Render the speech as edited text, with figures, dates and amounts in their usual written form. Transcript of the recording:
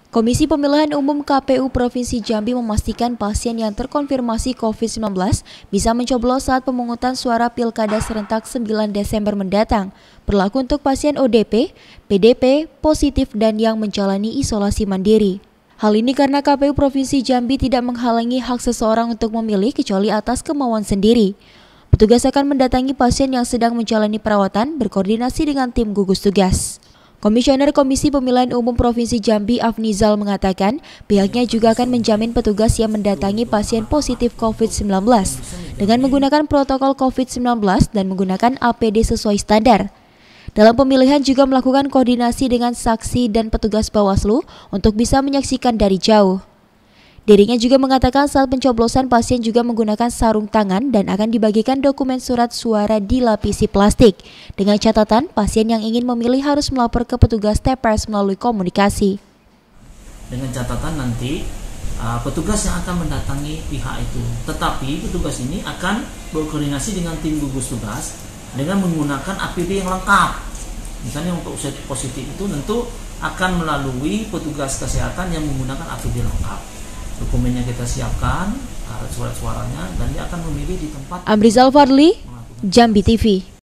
Komisi Pemilihan Umum KPU Provinsi Jambi memastikan pasien yang terkonfirmasi COVID-19 bisa mencoblos saat pemungutan suara Pilkada serentak 9 Desember mendatang. Berlaku untuk pasien ODP, PDP, positif dan yang menjalani isolasi mandiri. Hal ini karena KPU Provinsi Jambi tidak menghalangi hak seseorang untuk memilih kecuali atas kemauan sendiri. Petugas akan mendatangi pasien yang sedang menjalani perawatan berkoordinasi dengan tim gugus tugas. Komisioner Komisi Pemilihan Umum Provinsi Jambi Afnizal mengatakan pihaknya juga akan menjamin petugas yang mendatangi pasien positif COVID-19 dengan menggunakan protokol COVID-19 dan menggunakan APD sesuai standar. Dalam pemilihan juga melakukan koordinasi dengan saksi dan petugas Bawaslu untuk bisa menyaksikan dari jauh. Dirinya juga mengatakan saat pencoblosan pasien juga menggunakan sarung tangan dan akan dibagikan dokumen surat suara dilapisi plastik. Dengan catatan, pasien yang ingin memilih harus melapor ke petugas TPS melalui komunikasi. Dengan catatan nanti petugas yang akan mendatangi pihak itu. Tetapi petugas ini akan berkoordinasi dengan tim gugus tugas dengan menggunakan APD yang lengkap. Misalnya untuk positif itu tentu akan melalui petugas kesehatan yang menggunakan APD lengkap. Dokumennya kita siapkan, surat suaranya, dan dia akan memilih di tempat. Amrizal Fadli, Jambi TV.